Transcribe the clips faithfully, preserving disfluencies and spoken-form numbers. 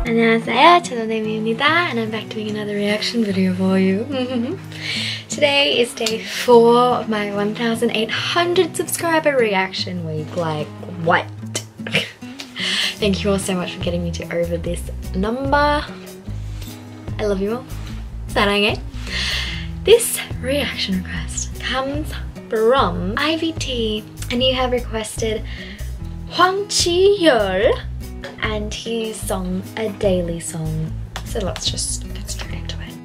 안녕하세요, 저는 Amy입니다, and I'm back doing another reaction video for you. Today is day four of my one thousand eight hundred subscriber reaction week. Like, what? Thank you all so much for getting me to over this number. I love you all. 사랑해. This reaction request comes from I V T, and you have requested Hwang Yeol and he sung a Daliy song. So let's just get straight into it.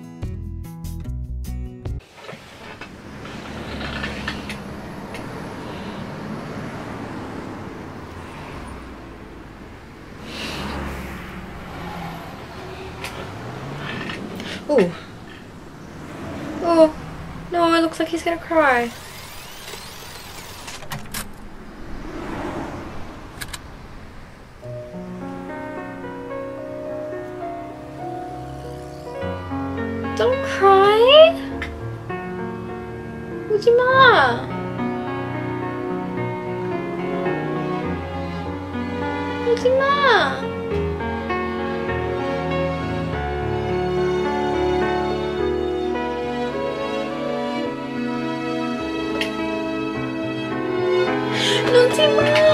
Oh. Oh. No, it looks like he's gonna cry. Don't cry! 울지 마! 울지 마! 울지 마!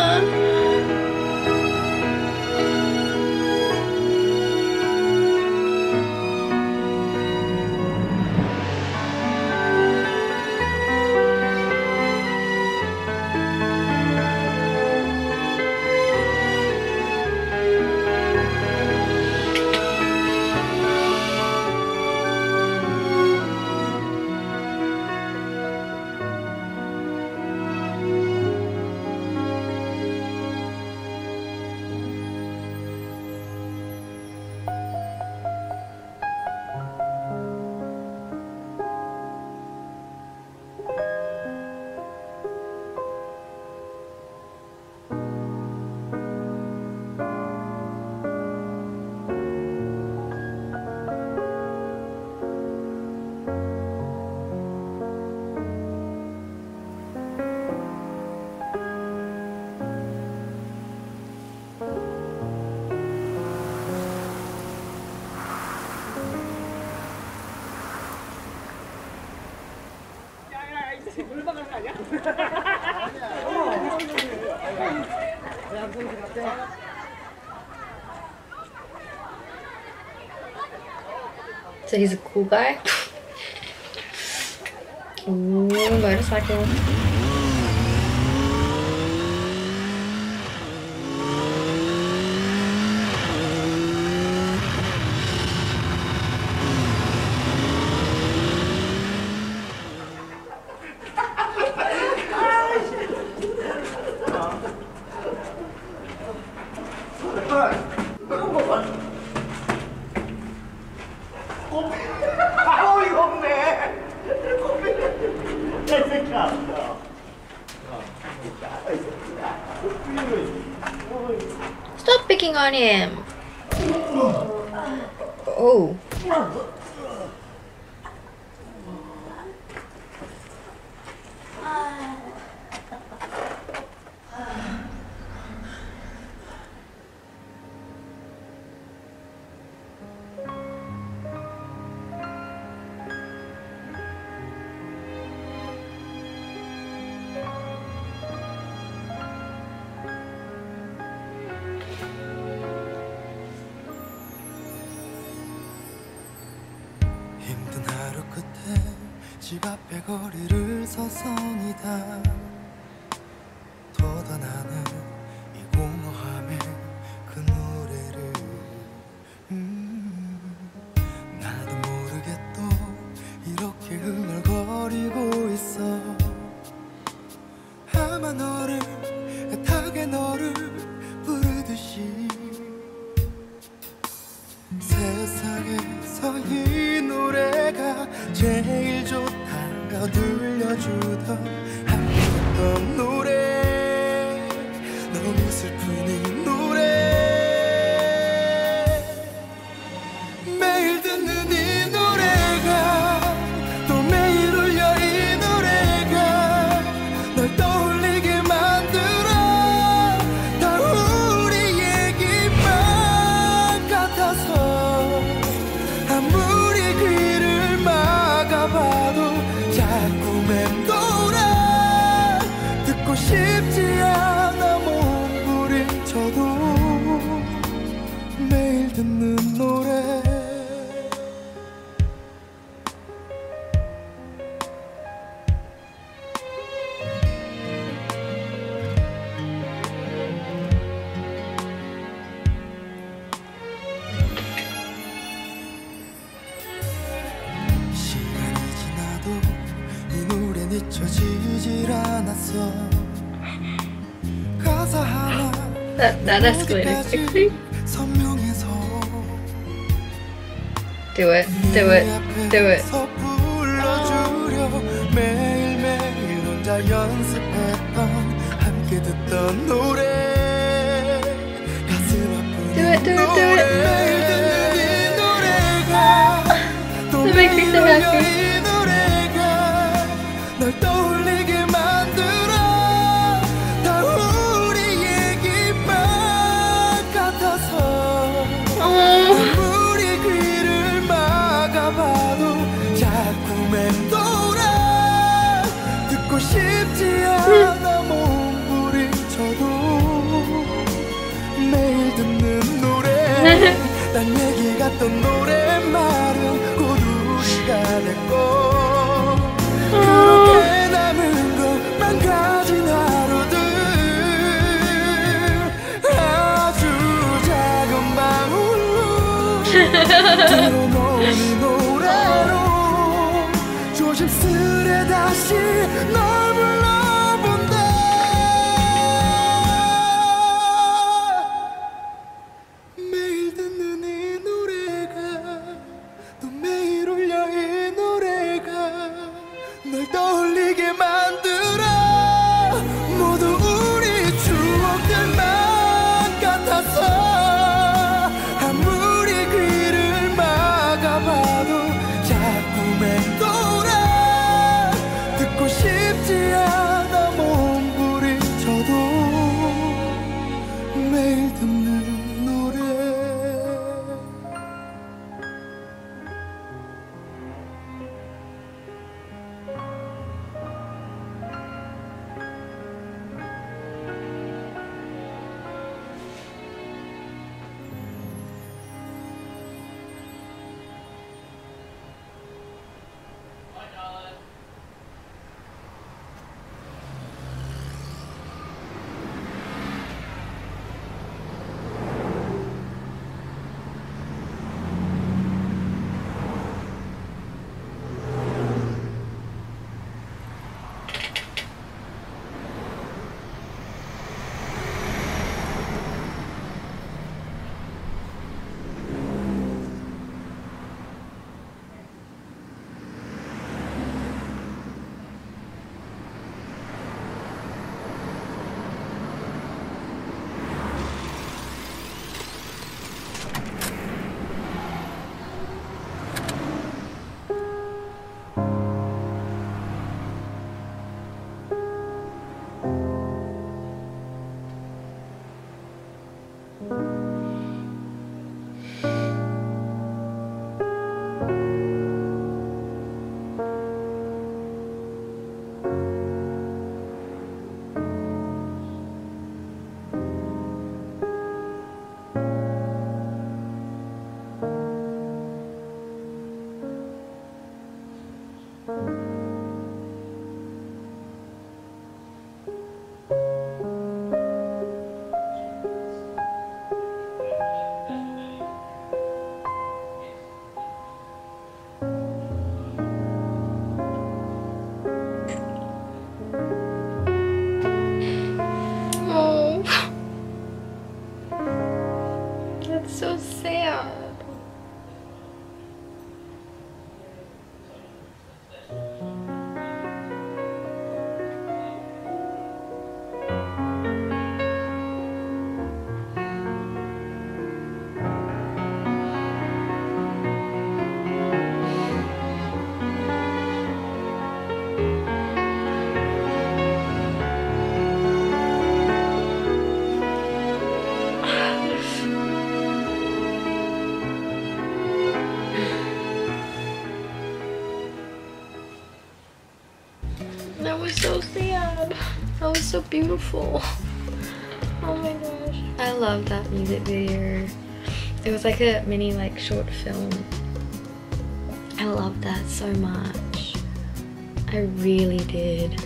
So he's a cool guy. Ooh, motorcycle. Stop picking on him. Oh. 힘든 하루 끝에 집 앞에 거리를 서성이다 돋아나는 이 공허함의 그 노래를 음, 나도 모르게 또 이렇게 흥얼거리고 있어 아마 너를 애타게 너를 부르듯이 세상에서 이 노래가 제일 좋다며 들려주던 함께했던 노래 너무 슬픈 이 노래 매일 듣는 이 노래가 또 매일 울려 이 노래가 널 떠올리게 만들어 다 우리 얘기만 맴돌아 듣고 싶지 않아 몸부림쳐도 매일 듣는 노래 잊혀지질 않았어 가사 하나 That, that escalated quickly. 선명해서 Do it, do it, do it. 불러주려 매일매일 혼자 연습했던 함께 듣던 노래 가슴 아픈 Do it, do it, do it. 매일 듣는 이 노래가 또 That makes me so 매일 happy. 이 노래가 널 떠올리게 만들어 다 우리 얘기만 같아서 아무리 귀를 막아봐도 자꾸 맴돌아 듣고 싶지 않아 몸부림쳐도 매일 듣는 노래 딴 얘기 같던 노랫말은 곧 우리가 됐고 그렇게 남은 것만 가진 하루들 아주 작은 방울로 들어놓은 이 노래로 조심스레 다시 널 불러본다 매일 듣는 이 노래가 또 매일 울려 이 노래가 널 떠올리게 만들어 모두 우리 추억들만 같아서 아무리 귀를 막아봐도 자꾸 맴돌아 듣고 싶지 않아 몸부림쳐도 매일 듣는 노래 was so sad. That was so beautiful. Oh my gosh. I love that music video. It was like a mini like short film. I love that so much. I really did.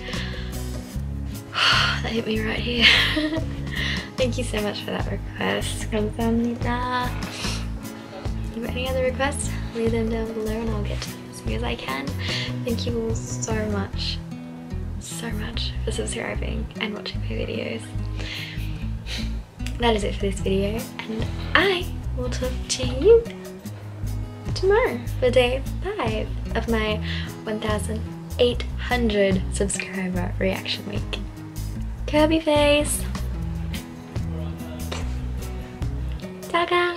That hit me right here. Thank you so much for that request. 감사합니다. If you have any other requests, leave them down below and I'll get to them as soon as I can. Thank you all so much, so much for subscribing and watching my videos. That is it for this video, and I will talk to you tomorrow for day five of my one thousand eight hundred subscriber reaction week. Kirby face. Ta-da!